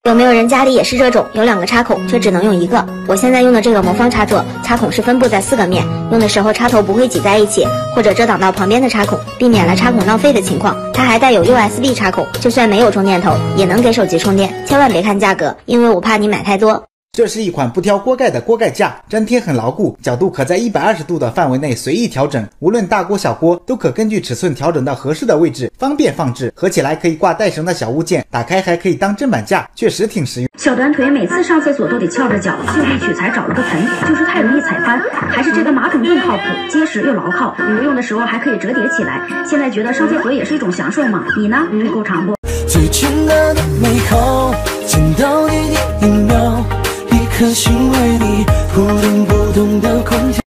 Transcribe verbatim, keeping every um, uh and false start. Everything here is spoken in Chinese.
有没有人家里也是这种，有两个插孔却只能用一个？我现在用的这个魔方插座，插孔是分布在四个面，用的时候插头不会挤在一起，或者遮挡到旁边的插孔，避免了插孔浪费的情况。它还带有 U S B 插孔，就算没有充电头，也能给手机充电。千万别看价格，因为我怕你买太多。 这是一款不挑锅盖的锅盖架，粘贴很牢固，角度可在一百二十度的范围内随意调整，无论大锅小锅都可根据尺寸调整到合适的位置，方便放置。合起来可以挂带绳的小物件，打开还可以当砧板架，确实挺实用。 小短腿每次上厕所都得翘着脚，就地取材找了个盆，就是太容易踩翻。还是这个马桶更靠谱，结实又牢靠，女人用的时候还可以折叠起来。现在觉得上厕所也是一种享受嘛？你呢？腿够长不？ 最简单的美好，见到你第一秒。 一颗心为你扑通扑通的空跳。